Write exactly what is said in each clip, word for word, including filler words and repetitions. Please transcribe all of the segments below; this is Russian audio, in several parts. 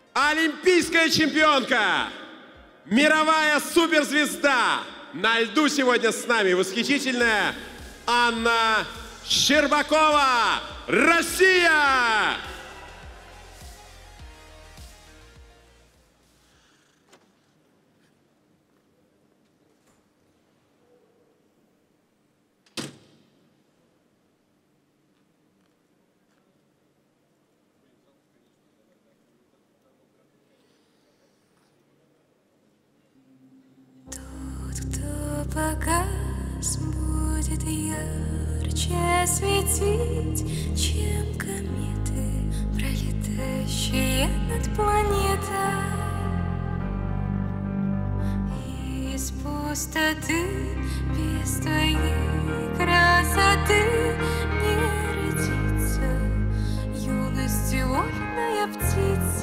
Олимпийская чемпионка, мировая суперзвезда. На льду сегодня с нами восхитительная Анна Щербакова, Россия! Показ будет ярче светить, чем кометы, пролетающие над планетой. Из пустоты, без твоей красоты не родится юностью вольная птица.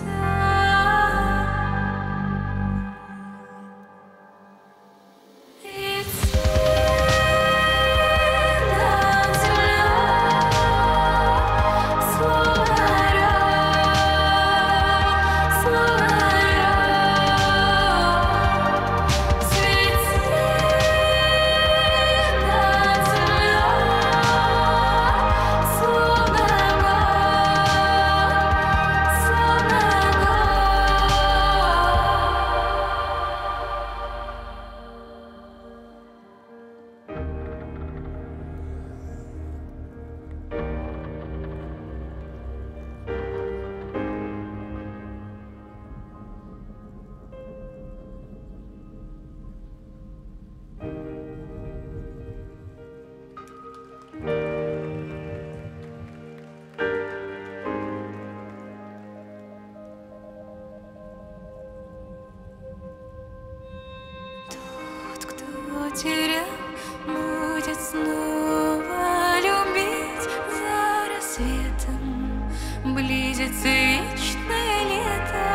Терял, будет снова любить за рассветом. Близится вечное лето.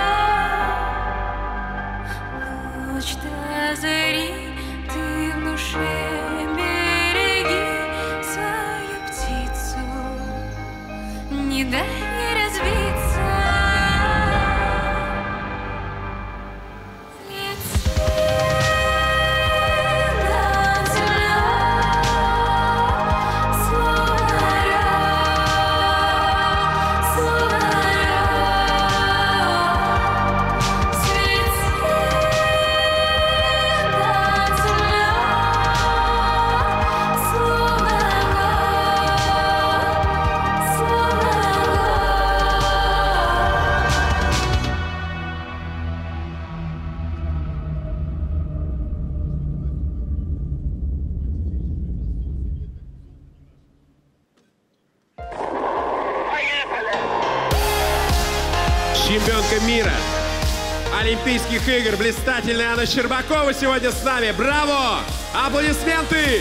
Ночь до зари, ты в душе береги свою птицу. Не дай ей разбиться. Чемпионка мира, Олимпийских игр, блистательная Анна Щербакова сегодня с нами. Браво! Аплодисменты!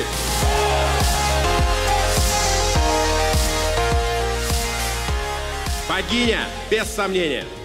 Богиня, без сомнения.